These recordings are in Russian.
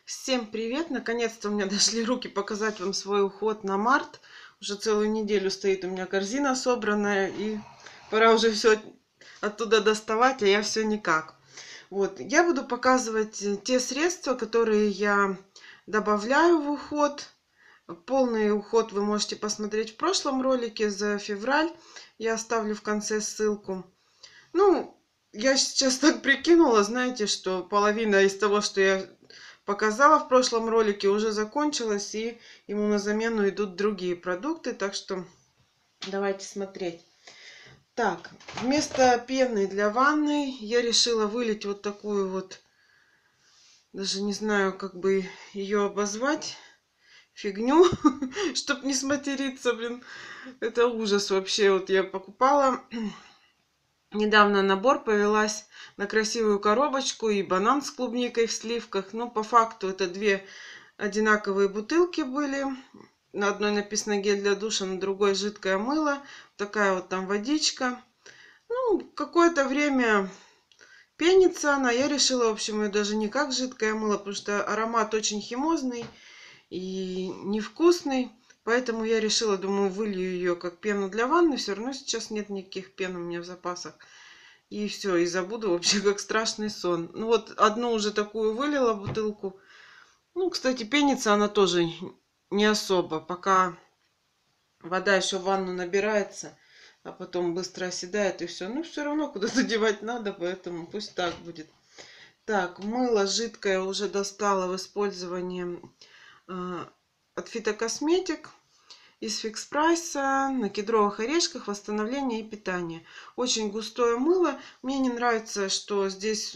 Всем привет! Наконец-то у меня дошли руки показать вам свой уход на март. Уже целую неделю стоит у меня корзина собранная, и пора уже все оттуда доставать, а я все никак. Вот, я буду показывать те средства, которые я добавляю в уход. Полный уход вы можете посмотреть в прошлом ролике за февраль. Я оставлю в конце ссылку. Ну, я сейчас так прикинула, знаете, что половина из того, что я показала в прошлом ролике, уже закончилась, и ему на замену идут другие продукты, так что давайте смотреть. Так, вместо пены для ванны я решила вылить вот такую вот, даже не знаю, как бы ее обозвать, фигню, чтобы не сматериться, блин. Это ужас вообще. Вот я покупала недавно набор, повелась на красивую коробочку и банан с клубникой в сливках. Но по факту это две одинаковые бутылки были. На одной написано гель для душа, на другой жидкое мыло. Такая вот там водичка. Ну, какое-то время пенится она. Я решила, в общем, ее даже не как жидкое мыло, потому что аромат очень химозный и невкусный. Поэтому я решила, думаю, вылью ее как пену для ванны. Все равно сейчас нет никаких пен у меня в запасах. И все, и забуду вообще как страшный сон. Ну вот одну уже такую вылила бутылку. Ну, кстати, пенится она тоже не особо. Пока вода еще в ванну набирается, а потом быстро оседает и все. Ну, все равно куда-то девать надо, поэтому пусть так будет. Так, мыло жидкое уже достала в использовании от Фитокосметик. Из фикс прайса на кедровых орешках, восстановление и питание. Очень густое мыло. Мне не нравится, что здесь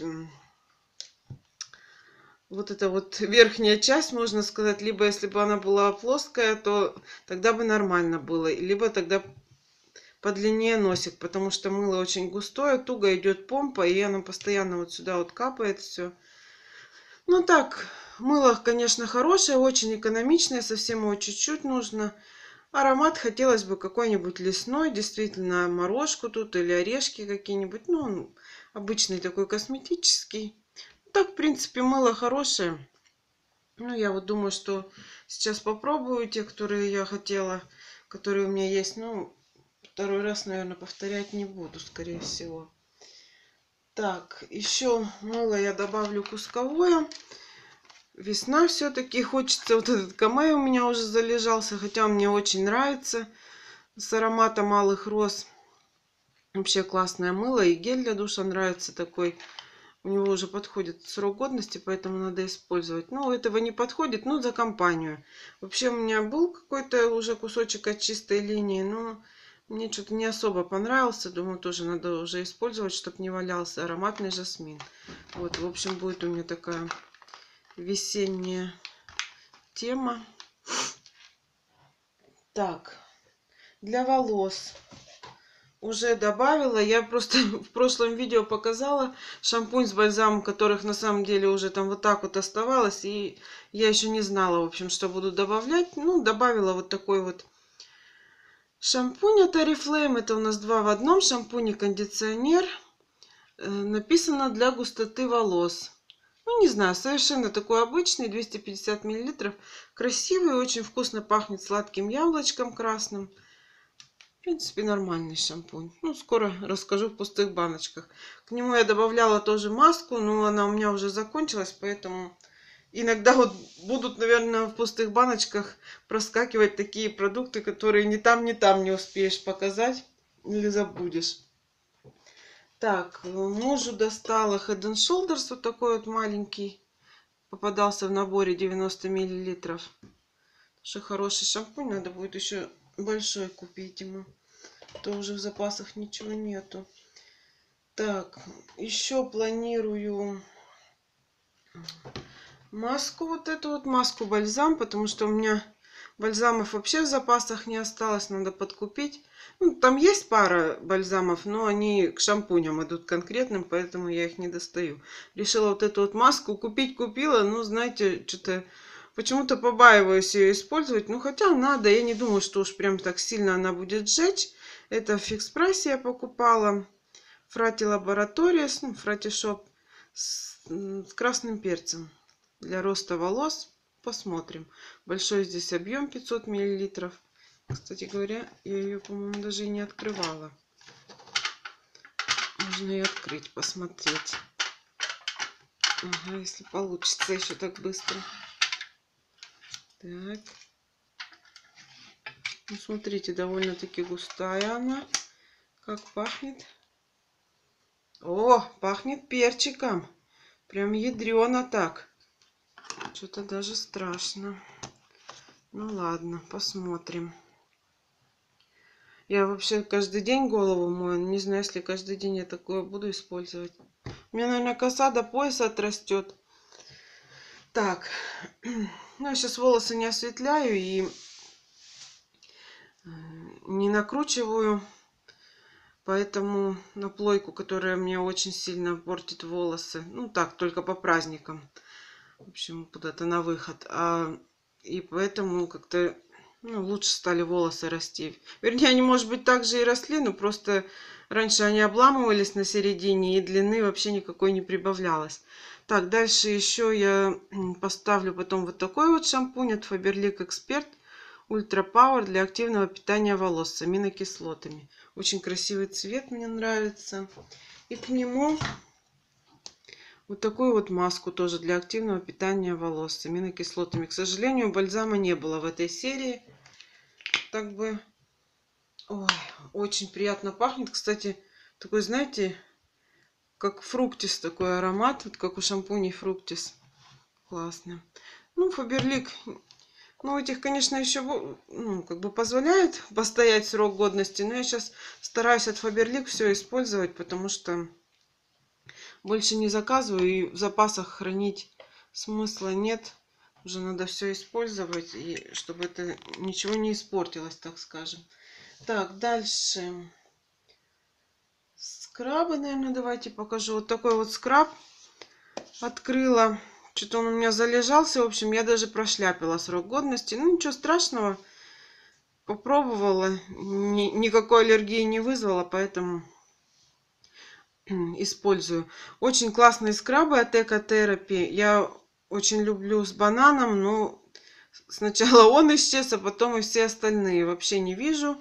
вот эта вот верхняя часть, можно сказать, либо если бы она была плоская, то тогда бы нормально было, либо тогда подлиннее носик, потому что мыло очень густое, туго идет помпа, и оно постоянно вот сюда вот капает все. Ну так, мыло, конечно, хорошее, очень экономичное, совсем его чуть-чуть нужно. Аромат хотелось бы какой-нибудь лесной, действительно, морожку тут или орешки какие-нибудь. Ну, он обычный такой косметический. Так, в принципе, мыло хорошее. Ну, я вот думаю, что сейчас попробую те, которые я хотела, которые у меня есть. Ну, второй раз, наверное, повторять не буду, скорее всего. Так, еще мыло я добавлю кусковое. Весна все-таки, хочется, вот этот камей у меня уже залежался, хотя мне очень нравится, с ароматом алых роз. Вообще классное мыло, и гель для душа нравится такой. У него уже подходит срок годности, поэтому надо использовать. Ну, этого не подходит, но за компанию. Вообще у меня был какой-то уже кусочек от чистой линии, но мне что-то не особо понравился. Думаю, тоже надо уже использовать, чтобы не валялся. Ароматный жасмин. Вот, в общем, будет у меня такая весенняя тема. Так, для волос уже добавила. Я просто в прошлом видео показала шампунь с бальзамом, которых на самом деле уже там вот так вот оставалось. И я еще не знала, в общем, что буду добавлять. Ну, добавила вот такой вот шампунь от Oriflame. Это у нас 2 в одном. Шампунь и кондиционер. Написано для густоты волос. Ну, не знаю, совершенно такой обычный, 250 мл. Красивый, очень вкусно пахнет сладким яблочком красным. В принципе, нормальный шампунь. Ну, скоро расскажу в пустых баночках. К нему я добавляла тоже маску, но она у меня уже закончилась, поэтому иногда вот будут, наверное, в пустых баночках проскакивать такие продукты, которые ни там, ни там не успеешь показать или забудешь. Так, мужу достала Head and Shoulders, вот такой вот маленький. Попадался в наборе 90 мл. Тоже хороший шампунь, надо будет еще большой купить ему. То уже в запасах ничего нету. Так, еще планирую маску, вот эту вот маску бальзам, потому что у меня бальзамов вообще в запасах не осталось, надо подкупить. Ну, там есть пара бальзамов, но они к шампуням идут конкретным, поэтому я их не достаю. Решила вот эту вот маску купить, купила, ну, знаете, что-то почему-то побаиваюсь ее использовать. Ну, хотя надо, я не думаю, что уж прям так сильно она будет сжечь. Это в фикс прайсе я покупала. Фрати Лаборатория, ну, Фрати Шоп с красным перцем. для роста волос. Посмотрим. Большой здесь объем 500 мл. Кстати говоря, я ее, по-моему, даже и не открывала. Можно и открыть, посмотреть. Ага, если получится еще так быстро. Так. Ну, смотрите, довольно-таки густая она. Как пахнет. О, пахнет перчиком. Прям ядрено так. Что-то даже страшно. Ну ладно, посмотрим. Я вообще каждый день голову мою. Не знаю, если каждый день я такое буду использовать. У меня, наверное, коса до пояса отрастет. Так. Ну, я сейчас волосы не осветляю и не накручиваю. Поэтому на плойку, которая мне очень сильно портит волосы. Ну, так, только по праздникам. В общем, куда-то на выход. И поэтому как-то лучше стали волосы расти. Вернее, они, может быть, так же и росли, но просто раньше они обламывались на середине, и длины вообще никакой не прибавлялось. Так, дальше еще я поставлю потом вот такой вот шампунь от Faberlic Expert Ultra Power для активного питания волос с аминокислотами. Очень красивый цвет, мне нравится. И к нему вот такую вот маску тоже для активного питания волос с аминокислотами. К сожалению, бальзама не было в этой серии. Так бы... Ой, очень приятно пахнет. Кстати, такой, знаете, как фруктис такой аромат. Вот как у шампуней фруктис. Классно. Ну, Faberlic... Ну, этих, конечно, еще как бы позволяет постоять срок годности. Но я сейчас стараюсь от Faberlic все использовать, потому что больше не заказываю. И в запасах хранить смысла нет. Уже надо все использовать, и чтобы это ничего не испортилось, так скажем. Так, дальше. Скрабы, наверное, давайте покажу. Вот такой вот скраб открыла. Что-то он у меня залежался. В общем, я даже прошляпила срок годности. Ну, ничего страшного. Попробовала. Никакой аллергии не вызвала, поэтому использую. Очень классные скрабы от Экотherapy. Я очень люблю с бананом, но сначала он исчез, а потом и все остальные. Вообще не вижу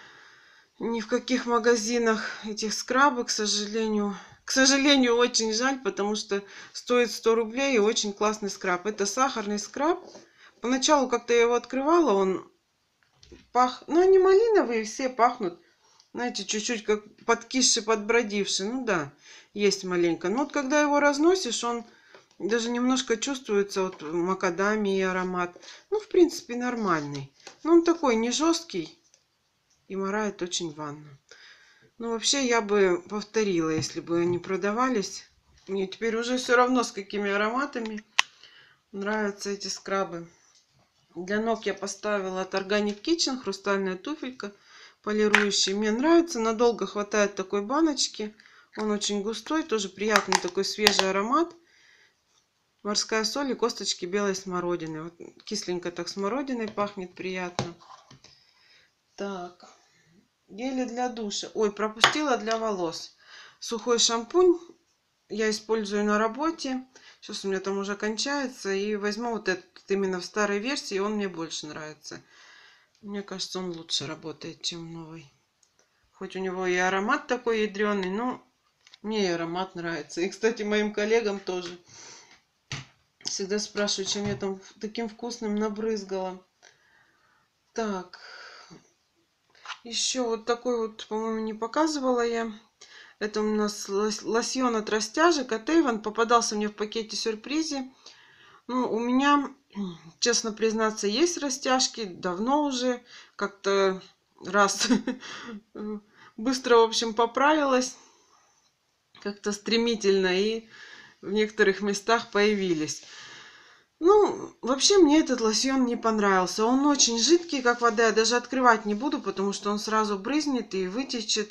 ни в каких магазинах этих скрабов, к сожалению. К сожалению, очень жаль, потому что стоит 100 рублей и очень классный скраб. Это сахарный скраб. Поначалу как-то я его открывала, он пах... Ну, они малиновые, все пахнут, знаете, чуть-чуть как подкисший, подбродивший. Ну да, есть маленько. Но вот когда его разносишь, он даже немножко чувствуется вот макадамии аромат. Ну, в принципе, нормальный. Но он такой не жесткий и морает очень ванну. Ну, вообще, я бы повторила, если бы они продавались. Мне теперь уже все равно, с какими ароматами нравятся эти скрабы. Для ног я поставила от Organic Kitchen хрустальная туфелька полирующая. Мне нравится, надолго хватает такой баночки. Он очень густой, тоже приятный такой свежий аромат. Морская соль и косточки белой смородины. Вот кисленько так смородиной пахнет приятно. Так, гели для душа. Ой, пропустила для волос. Сухой шампунь я использую на работе. Сейчас у меня там уже кончается. И возьму вот этот именно в старой версии. Он мне больше нравится. Мне кажется, он лучше работает, чем новый. Хоть у него и аромат такой ядреный, но мне и аромат нравится. И, кстати, моим коллегам тоже. Всегда спрашивают, чем я там таким вкусным набрызгала. Так. Еще вот такой вот, по-моему, не показывала я. Это у нас лосьон от растяжек от Avon. Попадался мне в пакете сюрпризе. Ну, у меня, честно признаться, есть растяжки. Давно уже. Как-то раз быстро, в общем, поправилась. Как-то стремительно. И в некоторых местах появились. Ну, вообще мне этот лосьон не понравился. Он очень жидкий, как вода. Я даже открывать не буду, потому что он сразу брызнет и вытечет.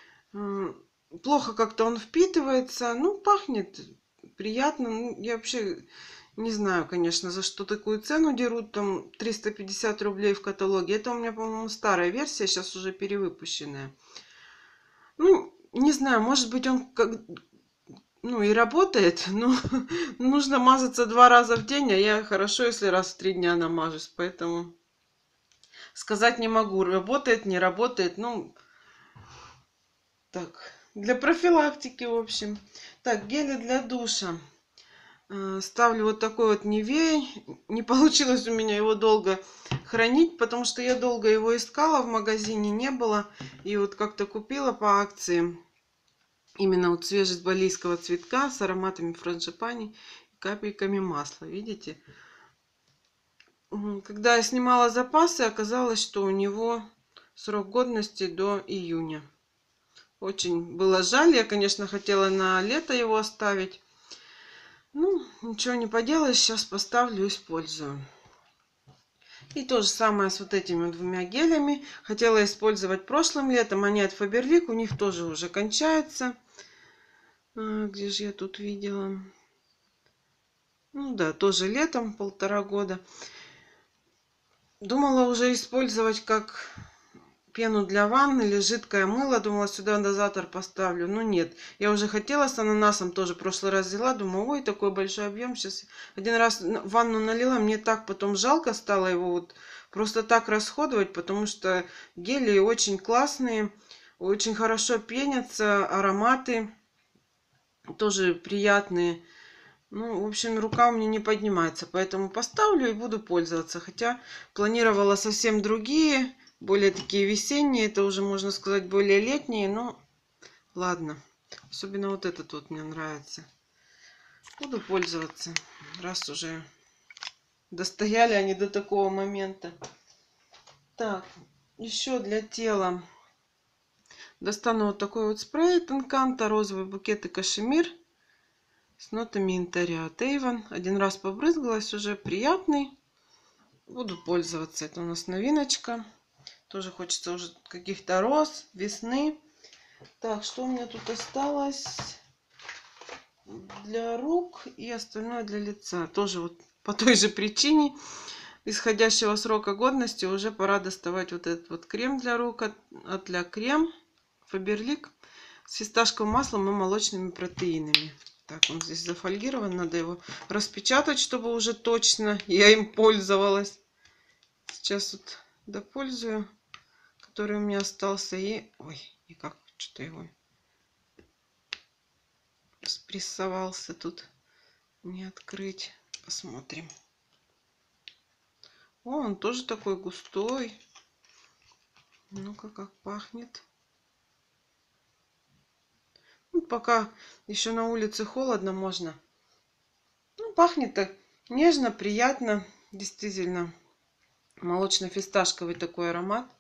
Плохо как-то он впитывается. Ну, пахнет приятно. Я вообще не знаю, конечно, за что такую цену дерут. Там 350 рублей в каталоге. Это у меня, по-моему, старая версия, сейчас уже перевыпущенная. Ну, не знаю, может быть, он ну и работает, но нужно мазаться 2 раза в день, а я хорошо, если раз в 3 дня намажусь, поэтому сказать не могу, работает, не работает, ну, так, для профилактики, в общем. Так, гели для душа. Ставлю вот такой вот Nivea. Не получилось у меня его долго хранить, потому что я долго его искала, в магазине не было. И вот как-то купила по акции именно вот свежесть балийского цветка с ароматами франжипани и капельками масла. Видите? Когда я снимала запасы, оказалось, что у него срок годности до июня. Очень было жаль. Я, конечно, хотела на лето его оставить. Ну, ничего не поделаешь. Сейчас поставлю, использую. И то же самое с вот этими 2 гелями. Хотела использовать прошлым летом. Они от Faberlic. У них тоже уже кончаются. Где же я тут видела? Ну да, тоже летом, 1,5 года. Думала уже использовать как пену для ванны или жидкое мыло. Думала, сюда дозатор поставлю. Но нет. Я уже хотела с ананасом тоже. В прошлый раз взяла. Думаю, ой, такой большой объем. Сейчас один раз в ванну налила. Мне так потом жалко стало его вот просто так расходовать. Потому что гели очень классные. Очень хорошо пенятся. Ароматы тоже приятные. Ну, в общем, рука у меня не поднимается. Поэтому поставлю и буду пользоваться. Хотя планировала совсем другие. Более такие весенние. Это уже, можно сказать, более летние. Но ладно. Особенно вот этот вот мне нравится. Буду пользоваться. Раз уже достояли они до такого момента. Так, еще для тела. Достану вот такой вот спрей Тенканта. Розовый букет и кашемир. С нотами янтаря от Avon. Один раз побрызгалась, уже приятный. Буду пользоваться. Это у нас новиночка. Тоже хочется уже каких-то роз, весны. Так, что у меня тут осталось? Для рук и остальное для лица. Тоже вот по той же причине исходящего срока годности уже пора доставать вот этот вот крем для рук от La Creme Faberlic с фисташковым маслом и молочными протеинами. Так, он здесь зафольгирован. Надо его распечатать, чтобы уже точно я им пользовалась. Сейчас вот допользую, который у меня остался. И, ой, никак что-то его спрессовался тут. Не открыть. Посмотрим. О, он тоже такой густой. Ну-ка, как пахнет. Ну, пока еще на улице холодно, можно. Ну, пахнет так нежно, приятно. Действительно, молочно-фисташковый такой аромат.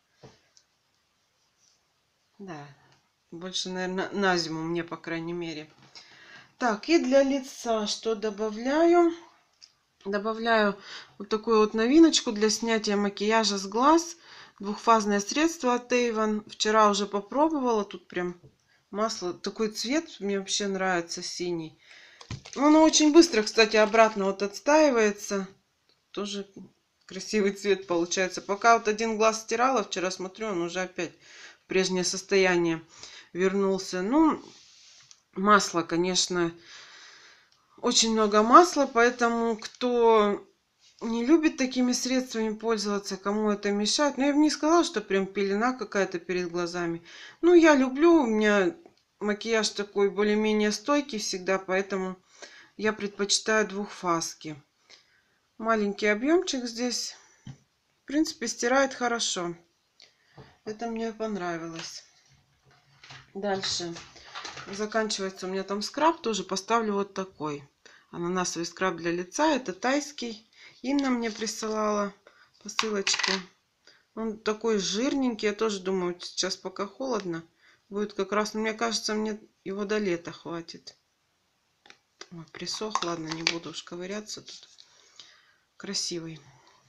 Да, больше, наверное, на зиму мне, по крайней мере. Так, и для лица что добавляю? Добавляю вот такую вот новиночку для снятия макияжа с глаз. Двухфазное средство от Avon. Вчера уже попробовала. Тут прям масло. Такой цвет мне вообще нравится, синий. Оно очень быстро, кстати, обратно вот отстаивается. Тоже красивый цвет получается. Пока вот один глаз стирала, вчера смотрю, он уже опять в прежнее состояние вернулся. Ну, масло, конечно, очень много масла, поэтому кто не любит такими средствами пользоваться, кому это мешает. Но я бы не сказала, что прям пелена какая-то перед глазами. Ну, я люблю, у меня макияж такой более-менее стойкий всегда, поэтому я предпочитаю двухфазки. Маленький объемчик здесь. В принципе, стирает хорошо. Это мне понравилось. Дальше. Заканчивается у меня там скраб. Тоже поставлю вот такой. Ананасовый скраб для лица. Это тайский. Инна мне присылала посылочку. Он такой жирненький. Я тоже думаю, сейчас пока холодно. Будет как раз, мне кажется, мне его до лета хватит. Ой, присох. Ладно, не буду уж ковыряться тут. Красивый.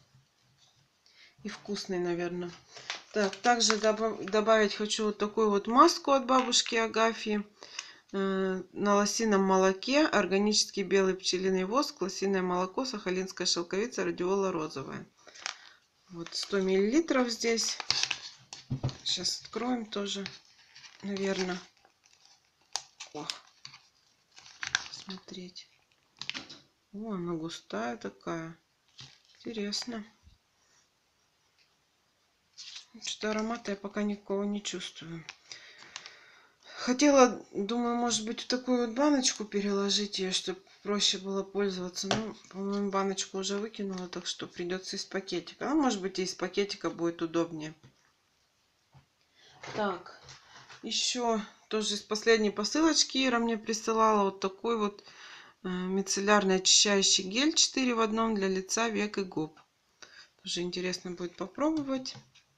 И вкусный, наверное. Так, также добавить хочу вот такую вот маску от бабушки Агафьи. На лосином молоке. Органический белый пчелиный воск, лосиное молоко, сахалинская шелковица, радиола розовая. Вот 100 миллилитров здесь. Сейчас откроем тоже, наверное. О. посмотреть. О, она густая такая. Интересно. Что аромата я пока никакого не чувствую. Хотела, думаю, может быть, в такую вот баночку переложить ее, чтобы проще было пользоваться. Ну, по-моему, баночку уже выкинула, так что придется из пакетика. А может быть, и из пакетика будет удобнее. Так, еще тоже из последней посылочки Ира мне присылала вот такой вот мицеллярный очищающий гель 4 в одном для лица, век и губ. Тоже интересно будет попробовать.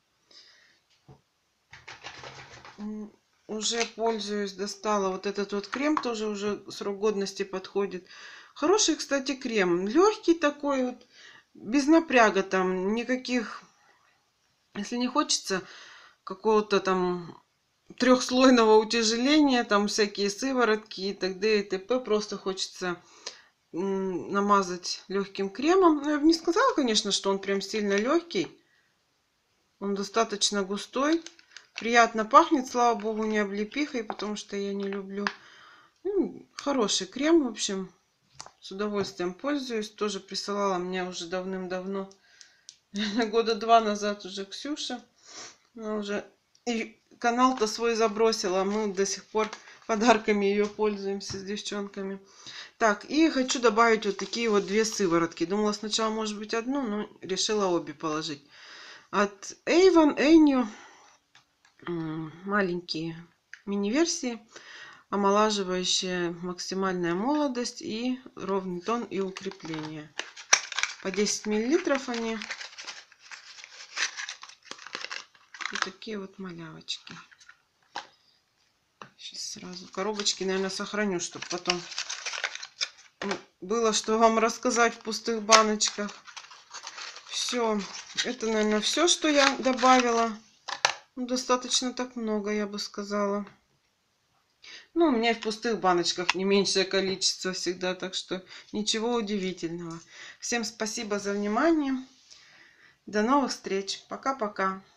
Уже пользуюсь, достала вот этот вот крем, тоже уже срок годности подходит. Хороший, кстати, крем. Легкий такой вот, без напряга там, никаких, если не хочется какого-то там трехслойного утяжеления, там всякие сыворотки и т.д. и т.п. Просто хочется намазать легким кремом. Но я бы не сказала, конечно, что он прям сильно легкий. Он достаточно густой. Приятно пахнет, слава богу, не облепихой, потому что я не люблю. Хороший крем, в общем, с удовольствием пользуюсь. Тоже присылала мне уже давным-давно, года 2 назад уже Ксюша. Она уже и канал-то свой забросила, мы до сих пор подарками ее пользуемся с девчонками. Так, и хочу добавить вот такие вот 2 сыворотки. Думала сначала, может быть, одну, но решила обе положить. От Avon Enyu маленькие мини-версии, омолаживающая максимальная молодость и ровный тон и укрепление. По 10 миллилитров они. И такие вот малявочки. Сейчас сразу коробочки, наверное, сохраню, чтобы потом было что вам рассказать в пустых баночках. Все. Это, наверное, все, что я добавила. Достаточно так много, я бы сказала. Ну, у меня и в пустых баночках не меньшее количество всегда, так что ничего удивительного. Всем спасибо за внимание. До новых встреч. Пока-пока.